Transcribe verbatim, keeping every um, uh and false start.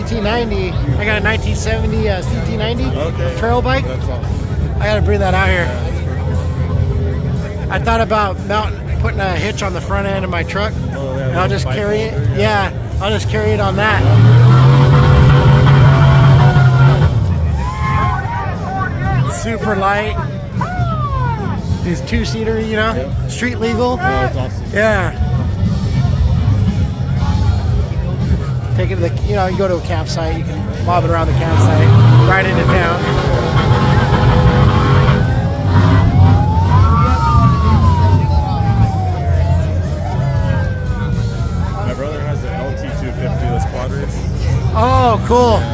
T ninety. I got a nineteen seventy uh, C T ninety okay. trail bike. That's awesome. I gotta bring that out here. Yeah, I thought about mounting, putting a hitch on the front end of my truck, oh, yeah, and I'll just carry it. holder, yeah. yeah, I'll just carry it on that. Super light. These two-seater, you know, yeah. street legal. Oh, that's awesome. Yeah. Take it to the, you know, you go to a campsite, you can bob it around the campsite, right into town. My brother has an L T two fifty, that's quad race. Oh, cool.